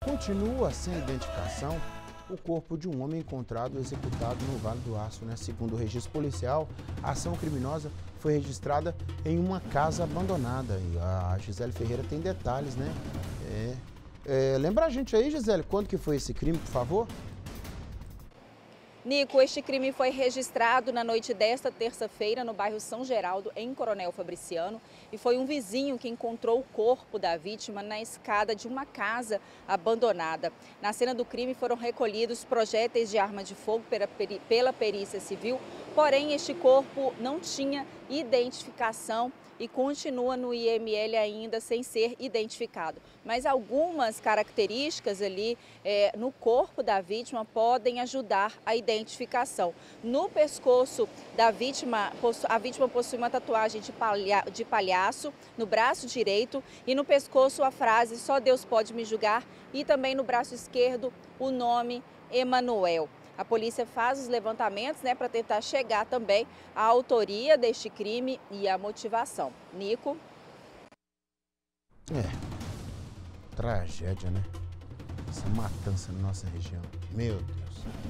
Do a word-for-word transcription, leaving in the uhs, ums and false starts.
Continua sem identificação o corpo de um homem encontrado executado no Vale do Aço, né? Segundo o registro policial, a ação criminosa foi registrada em uma casa abandonada. E a Gisele Ferreira tem detalhes, né? É, é, lembra a gente aí, Gisele, quando que foi esse crime, por favor? Nico, este crime foi registrado na noite desta terça-feira no bairro São Geraldo, em Coronel Fabriciano, e foi um vizinho que encontrou o corpo da vítima na escada de uma casa abandonada. Na cena do crime foram recolhidos projéteis de arma de fogo pela, pela perícia civil, porém este corpo não tinha identificação e continua no I M L ainda sem ser identificado. Mas algumas características ali é, no corpo da vítima podem ajudar a identificação. No pescoço da vítima, a vítima possui uma tatuagem de, palha, de palhaço no braço direito e no pescoço a frase "Só Deus pode me julgar" e também no braço esquerdo o nome Emanuel. A polícia faz os levantamentos, né, para tentar chegar também à autoria deste crime e à motivação. Nico? É, tragédia, né? Essa matança na nossa região. Meu Deus.